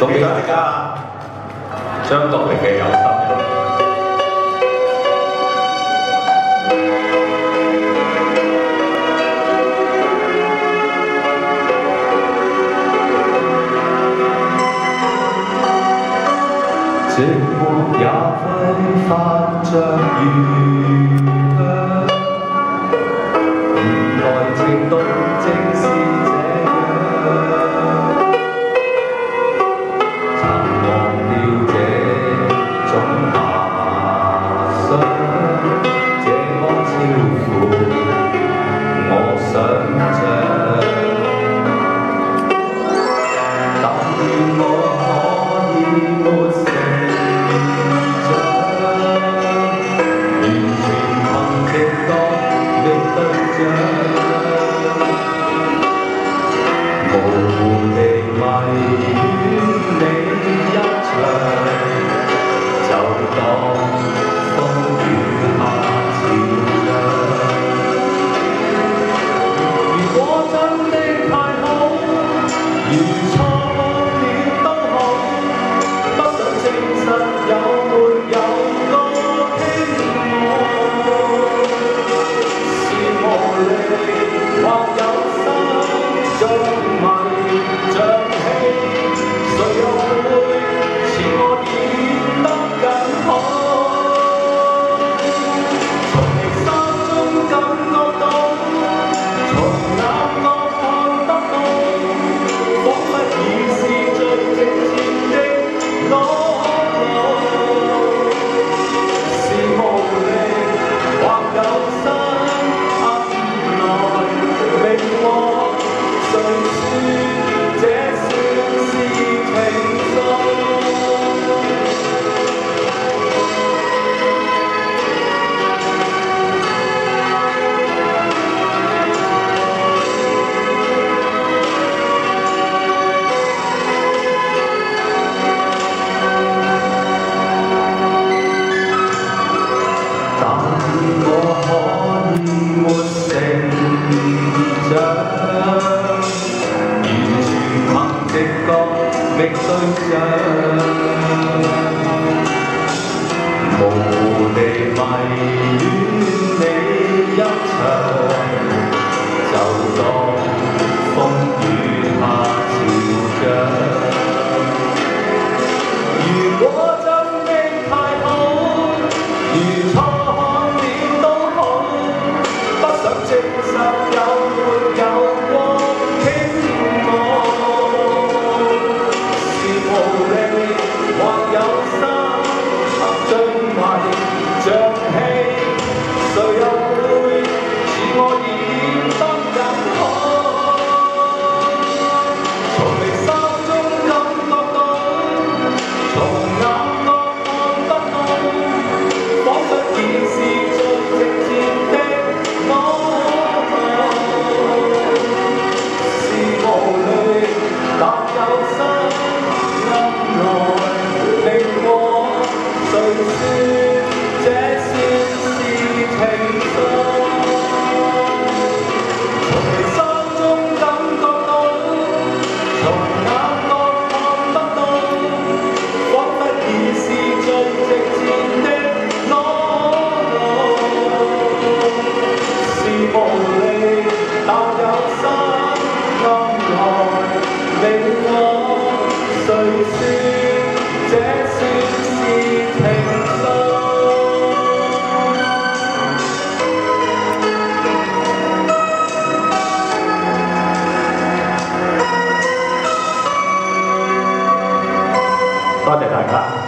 送俾大家張國榮嘅《有心人》。寂寞也揮發着餘香，原來情動正是這樣，曾忘掉這種遐想，這麼超乎我想象，但願我可以沒成。無地迷戀你一場，就當風雨下潮漲。如果真的太好，如錯了都好，不想證實有沒有個傾慕，是無力或有心像迷像戲，誰又會似我演得更好？從你心中感覺到，從眼角看得到，彷彿已是最直接的裸露，是無力或有心暗來明我。誰說這算是情愫？但我可以沒成長。直覺覓對象，無地迷戀你一場，就當風雨下潮漲。如果真的太好，如錯看了都好，不想證實有沒有過傾慕。無力或有心像迷像戲，誰又會似我演得更好？從你心中感覺到，從眼角看得到，彷彿已是最直接的裸露，是無慮但有心。誰說這算是情愫？從你心中感覺到，從眼角看得到，彷彿已是最直接的裸露，是無力但有心暗來明我。誰說這算是情愫？多謝大家。